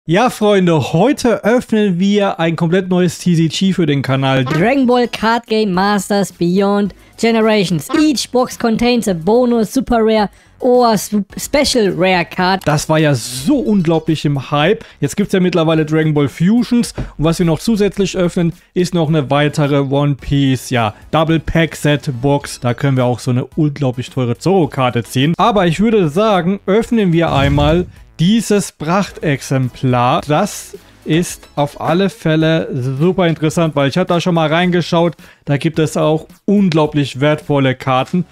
Ja, Freunde, heute öffnen wir ein komplett neues TCG für den Kanal. Dragon Ball Card Game Masters Beyond Generations. Each box contains a bonus, super rare or special rare card. Das war ja so unglaublich im Hype. Jetzt gibt es ja mittlerweile Dragon Ball Fusions. Und was wir noch zusätzlich öffnen, ist noch eine weitere One Piece, ja, Double Pack Set Box. Da können wir auch so eine unglaublich teure Zoro-Karte ziehen. Aber ich würde sagen, öffnen wir einmal dieses Prachtexemplar. Das ist auf alle Fälle super interessant, weil ich habe da schon mal reingeschaut. Da gibt es auch unglaublich wertvolle Karten.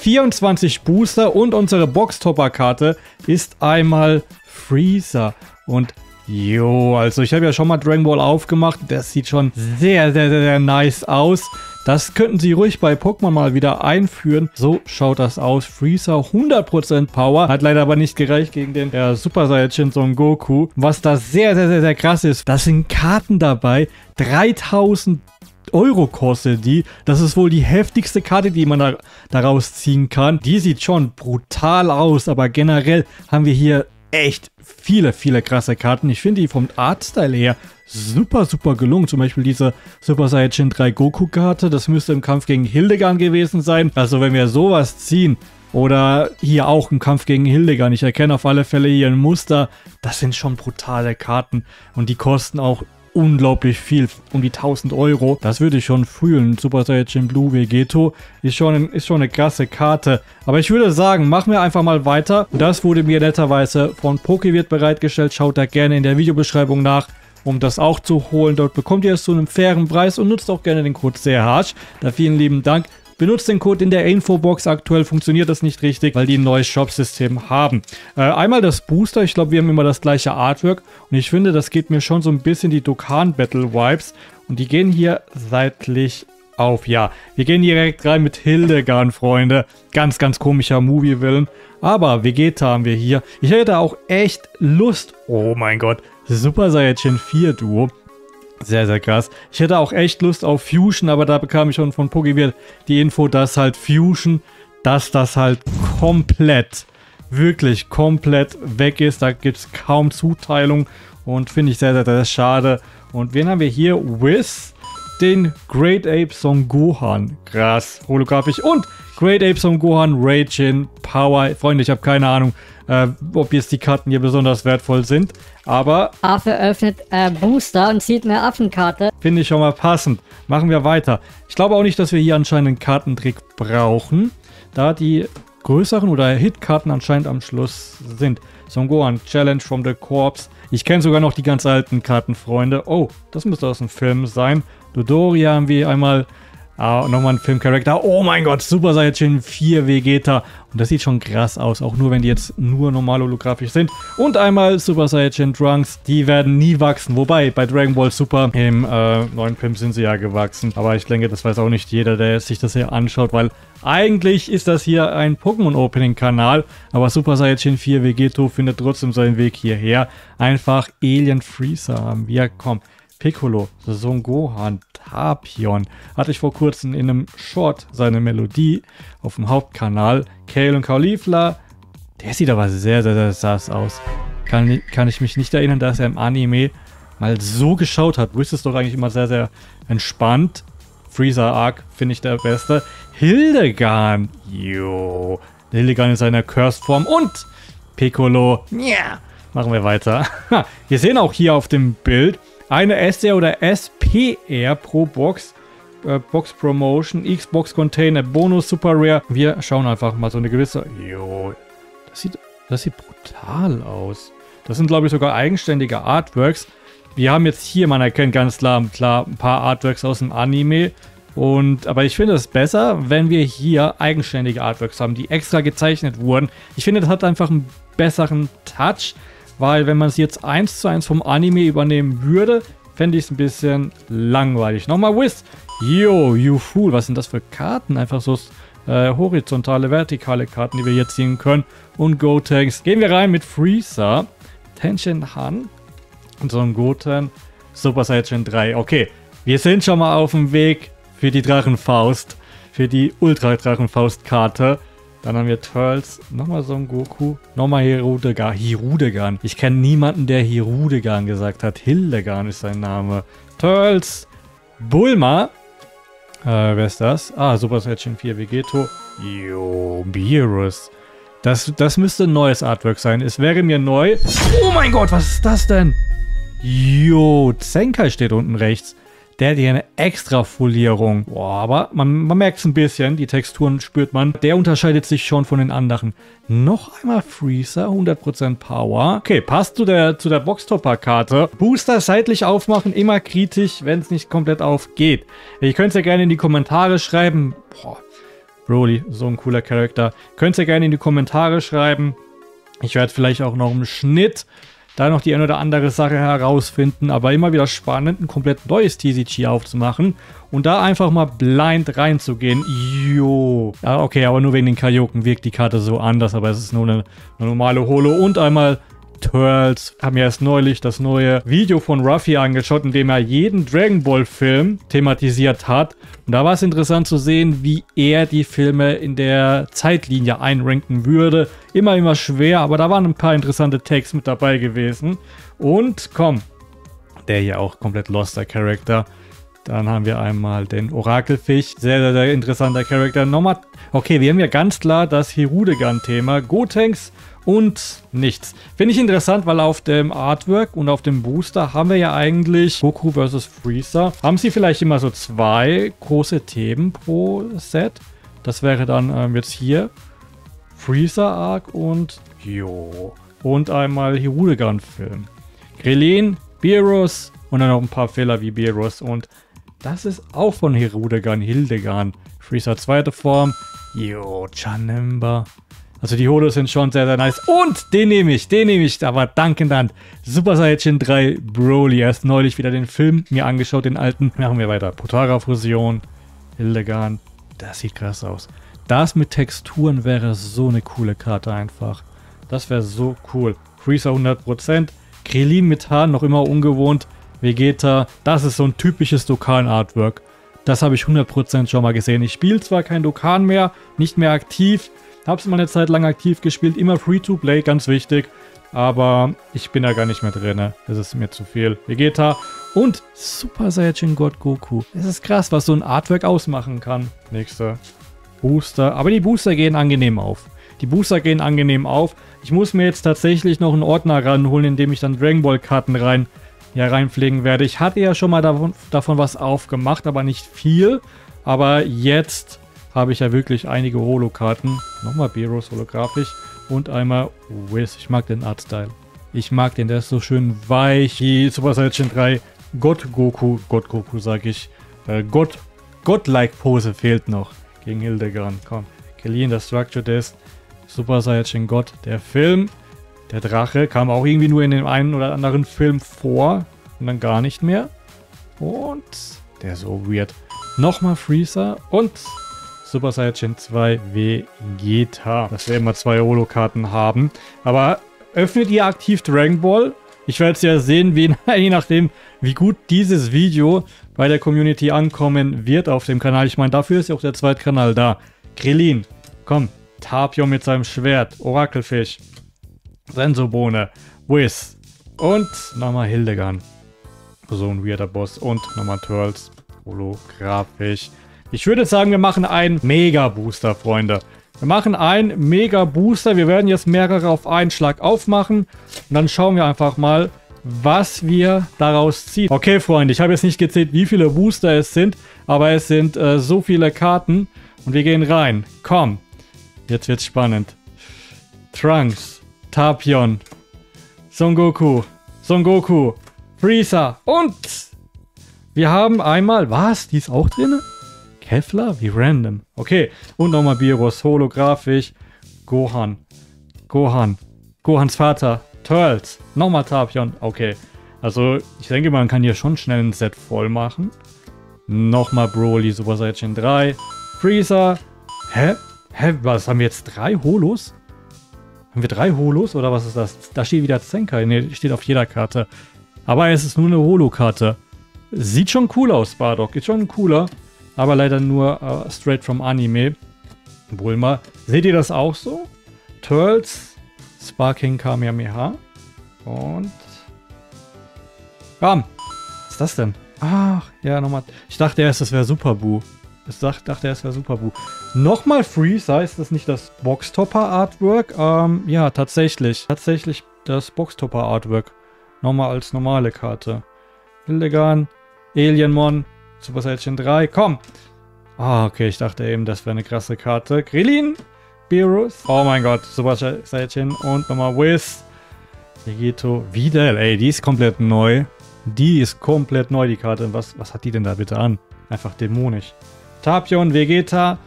24 Booster und unsere Boxtopper-Karte ist einmal Freezer. Und jo, also ich habe ja schon mal Dragon Ball aufgemacht. Das sieht schon sehr nice aus. Das könnten sie ruhig bei Pokémon mal wieder einführen. So schaut das aus. Freezer 100% Power. Hat leider aber nicht gereicht gegen den Super Saiyajin Son Goku. Was da sehr krass ist, das sind Karten dabei. 3000 Euro kostet die. Das ist wohl die heftigste Karte, die man daraus ziehen kann. Die sieht schon brutal aus, aber generell haben wir hier echt viele krasse Karten. Ich finde die vom Artstyle her super gelungen. Zum Beispiel diese Super Saiyajin 3 Goku Karte. Das müsste im Kampf gegen Hildegard gewesen sein. Also wenn wir sowas ziehen, oder hier auch im Kampf gegen Hildegard. Ich erkenne auf alle Fälle hier ein Muster. Das sind schon brutale Karten. Und die kosten auch unglaublich viel, um die 1000 Euro. Das würde ich schon fühlen. Super Saiyajin Blue Vegeto ist schon eine krasse Karte. Aber ich würde sagen, machen wir einfach mal weiter. Das wurde mir netterweise von Pokevirt bereitgestellt. Schaut da gerne in der Videobeschreibung nach, um das auch zu holen. Dort bekommt ihr es zu einem fairen Preis und nutzt auch gerne den Code SEHARSCH. Da vielen lieben Dank. Benutzt den Code in der Infobox. Aktuell funktioniert das nicht richtig, weil die ein neues Shop-System haben. Einmal das Booster. Ich glaube, wir haben immer das gleiche Artwork. Und ich finde, das geht mir schon so ein bisschen die Dokkan-Battle-Vibes. Und die gehen hier seitlich auf. Ja, wir gehen direkt rein mit Hildegard, Freunde. Ganz komischer Movie-Villain. Aber Vegeta haben wir hier. Ich hätte auch echt Lust. Oh mein Gott. Super Saiyajin 4 Duo. Sehr krass. Ich hätte auch echt Lust auf Fusion, aber da bekam ich schon von Pokevirt die Info, dass halt Fusion, dass das halt wirklich komplett weg ist. Da gibt es kaum Zuteilung und finde ich sehr schade. Und wen haben wir hier? Wiz, den Great Ape Son Gohan. Krass, holographisch. Und Great Ape Son Gohan, Raijin, Power. Freunde, ich habe keine Ahnung, ob jetzt die Karten hier besonders wertvoll sind. Aber Affe öffnet Booster und zieht eine Affenkarte. Finde ich schon mal passend. Machen wir weiter. Ich glaube auch nicht, dass wir hier anscheinend einen Kartentrick brauchen, da die größeren oder Hitkarten anscheinend am Schluss sind. Son Gohan, Challenge from the Corpse. Ich kenne sogar noch die ganz alten Karten, Freunde. Oh, das müsste aus dem Film sein. Dodoria haben wir einmal. Nochmal ein Filmcharakter. Oh mein Gott, Super Saiyajin 4 Vegeta. Und das sieht schon krass aus, auch nur wenn die jetzt nur normal holographisch sind. Und einmal Super Saiyajin Trunks. Die werden nie wachsen. Wobei, bei Dragon Ball Super im neuen Film sind sie ja gewachsen. Aber ich denke, das weiß auch nicht jeder, der sich das hier anschaut, weil eigentlich ist das hier ein Pokémon-Opening-Kanal. Aber Super Saiyajin 4 Vegeto findet trotzdem seinen Weg hierher. Einfach Alien Freezer haben wir. Komm. Piccolo, Son Gohan, Tapion. Hatte ich vor kurzem in einem Short seine Melodie auf dem Hauptkanal. Kale und Caulifla. Der sieht aber sehr sass aus. Kann ich mich nicht erinnern, dass er im Anime mal so geschaut hat. Wiz ist doch eigentlich immer sehr entspannt. Freezer Arc finde ich der beste. Hildegard. Jo. Hildegard in seiner Cursed-Form. Und Piccolo. Ja. Machen wir weiter. Wir sehen auch hier auf dem Bild eine SR oder SPR pro Box. Box Promotion, Xbox Container, Bonus, Super Rare. Wir schauen einfach mal so eine gewisse. Jo, das sieht brutal aus. Das sind, glaube ich, sogar eigenständige Artworks. Wir haben jetzt hier, man erkennt ganz klar ein paar Artworks aus dem Anime. Aber ich finde es besser, wenn wir hier eigenständige Artworks haben, die extra gezeichnet wurden. Ich finde, das hat einfach einen besseren Touch. Weil wenn man es jetzt 1:1 vom Anime übernehmen würde, fände ich es ein bisschen langweilig. Nochmal Wiz. Yo, you fool. Was sind das für Karten? Einfach so horizontale, vertikale Karten, die wir hier ziehen können. Und Gotenks. Gehen wir rein mit Freezer, Tenshin Han und Son Goten, Super Saiyajin 3. Okay, wir sind schon mal auf dem Weg für die Drachenfaust. Für die Ultra-Drachenfaust-Karte. Dann haben wir Turtles, nochmal Son Goku, nochmal Hirudegan. Ich kenne niemanden, der Hirudegan gesagt hat. Hildegan ist sein Name. Turtles, Bulma. Wer ist das? Ah, Super Saiyan 4 Vegeto. Jo, Beerus. Das müsste ein neues Artwork sein. Es wäre mir neu. Oh mein Gott, was ist das denn? Jo, Zenkai steht unten rechts. Der hat hier eine extra Folierung. Boah, aber man merkt es ein bisschen. Die Texturen spürt man. Der unterscheidet sich schon von den anderen. Noch einmal Freezer, 100% Power. Okay, passt zu der Boxtopper-Karte. Booster seitlich aufmachen, immer kritisch, wenn es nicht komplett aufgeht. Ihr könnt es ja gerne in die Kommentare schreiben. Boah, Broly, so ein cooler Charakter. Könnt ihr ja gerne in die Kommentare schreiben. Ich werde vielleicht auch noch im Schnitt da noch die eine oder andere Sache herausfinden, aber immer wieder spannend, ein komplett neues TCG aufzumachen und da einfach mal blind reinzugehen. Jo. Ja, okay, aber nur wegen den Kaioken wirkt die Karte so anders, aber es ist nur eine normale Holo und einmal Turtles. Haben ja erst neulich das neue Video von Ruffy angeschaut, in dem er jeden Dragon Ball Film thematisiert hat. Und da war es interessant zu sehen, wie er die Filme in der Zeitlinie einranken würde. Immer schwer, aber da waren ein paar interessante Tags mit dabei gewesen. Und komm, der hier auch komplett loster Charakter. Dann haben wir einmal den Orakelfisch. Sehr interessanter Charakter. Nochmal, okay, wir haben ja ganz klar das Hirudegan-Thema. Gotenks und nichts. Finde ich interessant, weil auf dem Artwork und auf dem Booster haben wir ja eigentlich Goku vs. Freezer. Haben sie vielleicht immer so 2 große Themen pro Set? Das wäre dann jetzt hier Freezer Arc und und einmal Hirudegan-Film. Krillin, Beerus und dann noch ein paar Fehler wie Beerus und das ist auch von Hirudegan, Hildegan. Freezer zweite Form. Chanimba. Also die Holos sind schon sehr nice. Und den nehme ich, aber dankend an Super Saiyan 3 Broly. Erst neulich wieder den Film mir angeschaut, den alten. Machen wir weiter. Potara Fusion, Hildegan. Das sieht krass aus. Das mit Texturen wäre so eine coole Karte einfach. Das wäre so cool. Freezer 100%. Krillin mit Haaren, noch immer ungewohnt. Vegeta, das ist so ein typisches Dokkan-Artwork. Das habe ich 100% schon mal gesehen. Ich spiele zwar kein Dokkan mehr, nicht mehr aktiv. Habe es mal eine Zeit lang aktiv gespielt, immer Free-to-Play, ganz wichtig. Aber ich bin da gar nicht mehr drin. Das ist mir zu viel. Vegeta und Super Saiyan God Goku. Es ist krass, was so ein Artwork ausmachen kann. Nächster Booster. Aber die Booster gehen angenehm auf. Ich muss mir jetzt tatsächlich noch einen Ordner ranholen, in dem ich dann Dragon Ball Karten reinpflegen werde. Ich hatte ja schon mal davon was aufgemacht, aber nicht viel. Aber jetzt habe ich ja wirklich einige Holo-Karten. Nochmal Beerus holographisch und einmal Wiz. Ich mag den Artstyle. Ich mag den, der ist so schön weich. Die Super Saiyan 3 God Goku sag ich. Godlike Pose fehlt noch gegen Hildegan. Komm, Krillin, der Structure Test. Super Saiyan God, der Film. Der Drache kam auch irgendwie nur in dem einen oder anderen Film vor und dann gar nicht mehr. Und der ist so weird. Nochmal Freezer und Super Saiyan 2 Vegeta. Dass wir immer 2 Holo-Karten haben. Aber öffnet ihr aktiv Dragon Ball? Ich werde es ja sehen, je nachdem, wie gut dieses Video bei der Community ankommen wird auf dem Kanal. Ich meine, dafür ist ja auch der zweite Kanal da. Krillin, komm. Tapion mit seinem Schwert. Orakelfisch. Sensobohne. Wiz. Und nochmal Hildegan. So ein weirder Boss. Und nochmal Turtles. Holographisch. Ich würde sagen, wir machen einen Mega-Booster, Freunde. Wir machen einen Mega-Booster. Wir werden jetzt mehrere auf einen Schlag aufmachen. Und dann schauen wir einfach mal, was wir daraus ziehen. Okay, Freunde, ich habe jetzt nicht gezählt, wie viele Booster es sind. Aber es sind so viele Karten. Und wir gehen rein. Komm. Jetzt wird's spannend. Trunks. Tapion. Son Goku. Freezer. Und wir haben einmal... Was? Die ist auch drin? Kefla? Wie random. Okay. Und nochmal Beerus. Holographisch. Gohans Vater. Turtles. Nochmal Tapion. Okay. Also, ich denke, man kann hier schon schnell ein Set voll machen. Nochmal Broly. Super Saiyan 3. Freezer. Was? Haben wir jetzt 3 Holos? Haben wir 3 Holos oder was ist das? Da steht wieder Zenkai. Ne, steht auf jeder Karte. Aber es ist nur eine Holo-Karte. Sieht schon cool aus, Bardock. Ist schon cooler. Aber leider nur straight from Anime. Bulma. Seht ihr das auch so? Turtles, Sparking Kamehameha. Und... Bam! Was ist das denn? Ach, ja, nochmal. Ich dachte erst, das wäre Super Buu. Ich dachte erst, das wäre Super Buu. Nochmal Freezer, ist das nicht das Boxtopper-Artwork? Ja, tatsächlich. Tatsächlich das Boxtopper-Artwork. Nochmal als normale Karte. Hildegard, Alienmon, Super Saiyan 3, komm! Ah, okay, ich dachte eben, das wäre eine krasse Karte. Krillin, Beerus, oh mein Gott, Super Saiyan und nochmal Whis, Vegito, Videl, ey, die ist komplett neu. Die ist komplett neu, die Karte. Was hat die denn da bitte an? Einfach dämonisch. Tapion, Vegeta.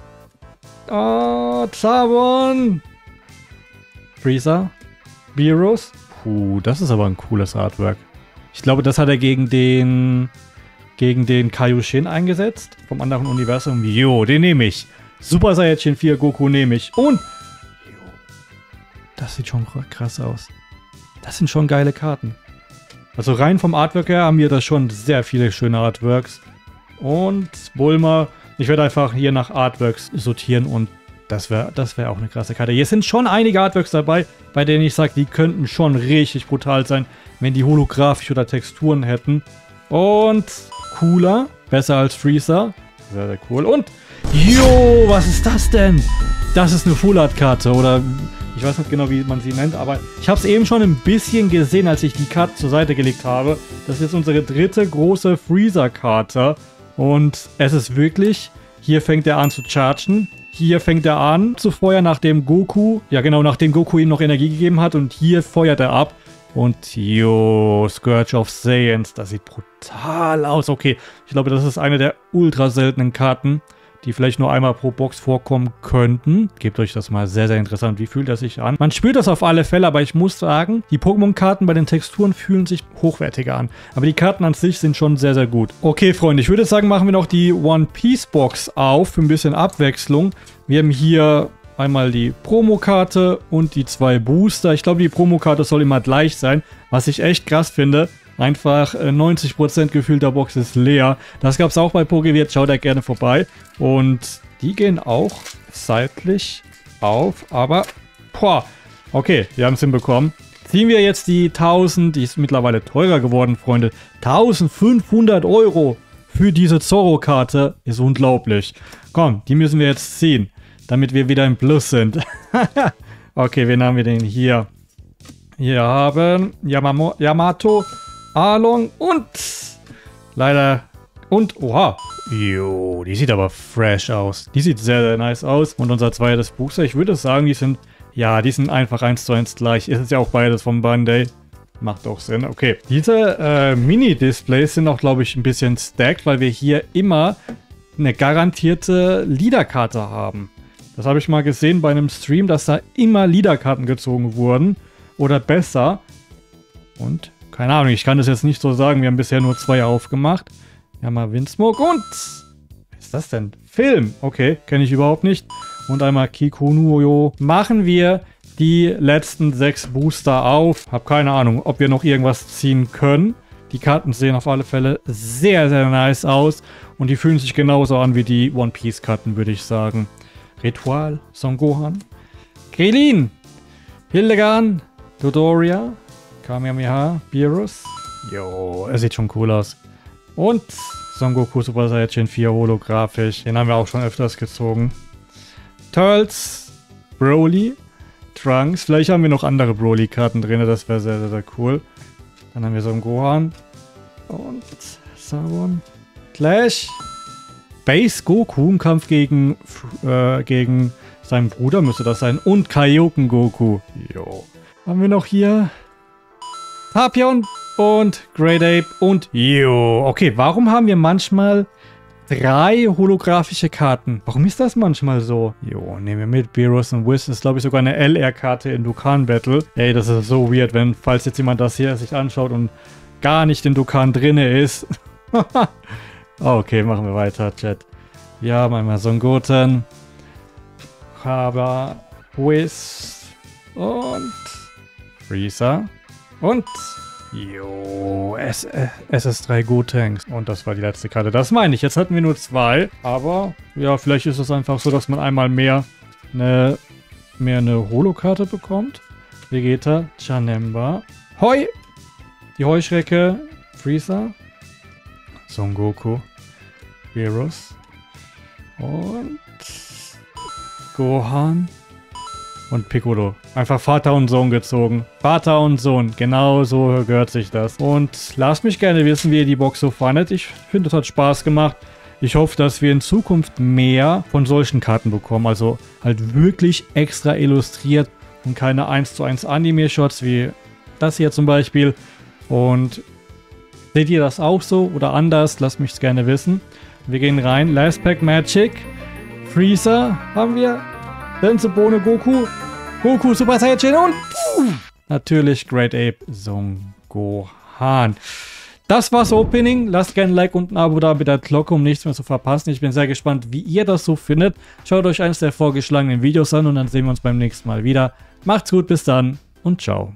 Oh, Zabon. Freezer. Beerus. Puh, das ist aber ein cooles Artwork. Ich glaube, das hat er gegen den Kaioshin eingesetzt. Vom anderen Universum. Jo, den nehme ich. Super Saiyan 4 Goku nehme ich. Und... Jo, das sieht schon krass aus. Das sind schon geile Karten. Also rein vom Artwork her haben wir da schon sehr viele schöne Artworks. Und Bulma, ich werde einfach hier nach Artworks sortieren und das wär auch eine krasse Karte. Hier sind schon einige Artworks dabei, bei denen ich sage, die könnten schon richtig brutal sein, wenn die holographisch oder Texturen hätten. Und cooler, besser als Freezer. Sehr, sehr cool. Und, jo, was ist das denn? Das ist eine Full Art Karte oder... Ich weiß nicht genau, wie man sie nennt, aber ich habe es eben schon ein bisschen gesehen, als ich die Karte zur Seite gelegt habe. Das ist unsere dritte große Freezer-Karte. Und es ist wirklich, hier fängt er an zu chargen. Hier fängt er an zu feuern, nachdem Goku ihm noch Energie gegeben hat. Und hier feuert er ab. Und jo, Scourge of Saiyans, das sieht brutal aus. Okay, ich glaube, das ist eine der ultra seltenen Karten, die vielleicht nur einmal pro Box vorkommen könnten. Gebt euch das mal, sehr, sehr interessant. Wie fühlt das sich an? Man spürt das auf alle Fälle, aber ich muss sagen, die Pokémon-Karten bei den Texturen fühlen sich hochwertiger an. Aber die Karten an sich sind schon sehr, sehr gut. Okay, Freunde, ich würde sagen, machen wir noch die One Piece Box auf für ein bisschen Abwechslung. Wir haben hier einmal die Promokarte und die 2 Booster. Ich glaube, die Promokarte soll immer gleich sein, was ich echt krass finde. Einfach 90% gefühlter Box ist leer. Das gab es auch bei Pokéwirt. Schaut da gerne vorbei. Und die gehen auch seitlich auf. Aber, boah. Okay, wir haben es hinbekommen. Ziehen wir jetzt die 1000. Die ist mittlerweile teurer geworden, Freunde. 1500 € für diese Zorro-Karte. Ist unglaublich. Komm, die müssen wir jetzt ziehen, damit wir wieder im Plus sind. Okay, wen haben wir denn hier? Hier haben Yamato, Arlong und leider und oha. Jo, die sieht aber fresh aus. Die sieht sehr, sehr nice aus. Und unser zweites Booster, ich würde sagen, die sind einfach 1:1 gleich. Ist ja auch beides vom Bandai. Macht auch Sinn. Okay, diese Mini-Displays sind auch, glaube ich, ein bisschen stacked, weil wir hier immer eine garantierte Leader-Karte haben. Das habe ich mal gesehen bei einem Stream, dass da immer Leader-Karten gezogen wurden. Oder besser. Und, keine Ahnung, ich kann das jetzt nicht so sagen. Wir haben bisher nur 2 aufgemacht. Wir haben mal Windsmoke und... Was ist das denn? Film. Okay, kenne ich überhaupt nicht. Und einmal Kikunuyo. Machen wir die letzten 6 Booster auf. Hab keine Ahnung, ob wir noch irgendwas ziehen können. Die Karten sehen auf alle Fälle sehr, sehr nice aus. Und die fühlen sich genauso an wie die One Piece Karten, würde ich sagen. Ritual, Son Gohan, Krillin, Hildegard, Dodoria, Kamehameha, Beerus. Jo, er sieht schon cool aus. Und Son Goku Super Saiyan 4 holographisch. Den haben wir auch schon öfters gezogen. Turtles, Broly, Trunks. Vielleicht haben wir noch andere Broly-Karten drin. Das wäre sehr, sehr, sehr cool. Dann haben wir Son Gohan. Und Sabon. Clash. Base Goku im Kampf gegen seinen Bruder müsste das sein. Und Kaioken Goku. Jo. Haben wir noch hier Tapion und Great Ape und jo. Okay, warum haben wir manchmal 3 holographische Karten? Warum ist das manchmal so? Jo, nehmen wir mit. Beerus und Whis ist, glaube ich, sogar eine LR-Karte in Dokkan Battle. Ey, das ist so weird, falls jetzt jemand das hier sich anschaut und gar nicht in Dokkan drinne ist. Okay, machen wir weiter, Chat. Wir haben einmal Son Goten, Whis und Freezer und Jo, SS3 Gotenks. Und das war die letzte Karte. Das meine ich. Jetzt hatten wir nur 2. Aber, ja, vielleicht ist es einfach so, dass man einmal mehr eine Holo-Karte bekommt. Vegeta, Janemba. Hoi! Die Heuschrecke, Freezer. Son Goku. Virus. Und Gohan. Und Piccolo. Einfach Vater und Sohn gezogen. Vater und Sohn. Genau so gehört sich das. Und lasst mich gerne wissen, wie ihr die Box so fandet. Ich finde, es hat Spaß gemacht. Ich hoffe, dass wir in Zukunft mehr von solchen Karten bekommen. Also halt wirklich extra illustriert und keine 1:1 Anime-Shots wie das hier zum Beispiel. Und seht ihr das auch so oder anders? Lasst mich es gerne wissen. Wir gehen rein. Last Pack Magic. Freezer haben wir. Sensebone Goku. Goku Super Saiyan und natürlich Great Ape Son Gohan. Das war's Opening. Lasst gerne ein Like und ein Abo da mit der Glocke, um nichts mehr zu verpassen. Ich bin sehr gespannt, wie ihr das so findet. Schaut euch eines der vorgeschlagenen Videos an und dann sehen wir uns beim nächsten Mal wieder. Macht's gut, bis dann und ciao.